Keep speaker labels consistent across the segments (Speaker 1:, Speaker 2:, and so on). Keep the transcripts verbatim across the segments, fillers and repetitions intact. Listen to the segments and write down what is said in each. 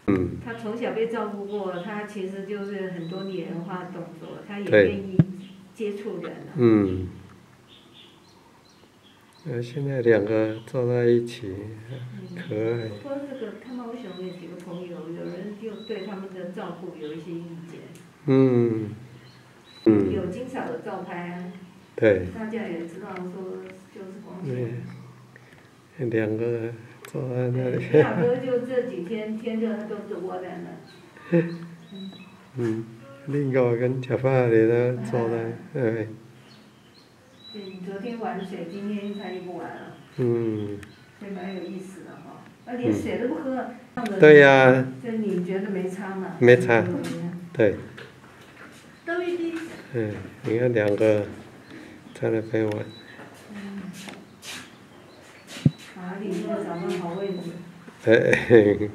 Speaker 1: 嗯。
Speaker 2: 他从小被照顾过，他其实就是很多拟人化动作，他也
Speaker 1: 对
Speaker 2: 愿意接触人了。
Speaker 1: 嗯。呃，现在两个坐在一起，可爱。
Speaker 2: 不过这个看猫熊有几个朋友，有人就对他们的照顾有一些意见。
Speaker 1: 嗯。嗯。
Speaker 2: 有经常的照拍啊。
Speaker 1: 对。
Speaker 2: 大家也知道说，就是光线。
Speaker 1: 对。两个坐在那里。
Speaker 2: 李老哥就这几天天热，他都是窝在那。
Speaker 1: 嗯，另外跟吃饭的呢坐在，哎。
Speaker 2: 对，你昨天玩水，今天他又不玩了。
Speaker 1: 嗯。
Speaker 2: 所以蛮有意思的哈。啊，连水都不喝。
Speaker 1: 对呀、啊。
Speaker 2: 这你觉得没差吗？
Speaker 1: 没差。对。
Speaker 2: 都一滴。
Speaker 1: 嗯，你看两个在那边玩。
Speaker 2: 嗯。哪里又找到好位置？
Speaker 1: 哎。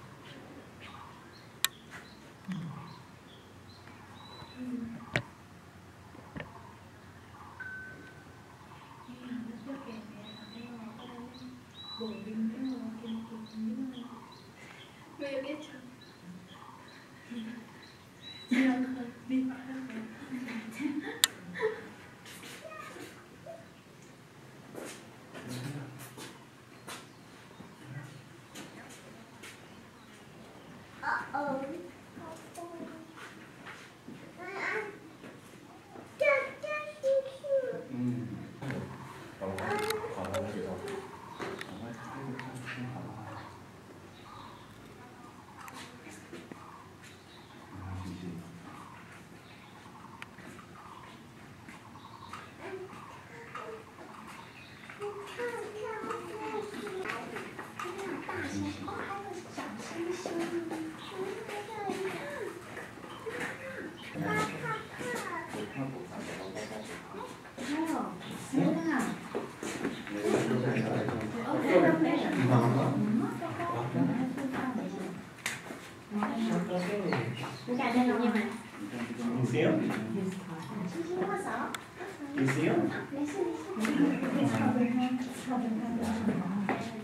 Speaker 3: 你敢在里面吗？
Speaker 4: 你行？
Speaker 3: 轻轻握手。
Speaker 4: 你行？
Speaker 3: 没事没事。可以靠着他，靠着他比较好。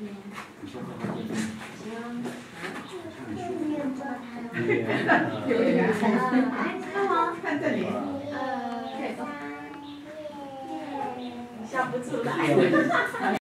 Speaker 3: 行。正面坐他。
Speaker 4: 有点
Speaker 3: 呃，来，看我。
Speaker 4: 看这里。
Speaker 3: 呃，可以吧。笑不出来。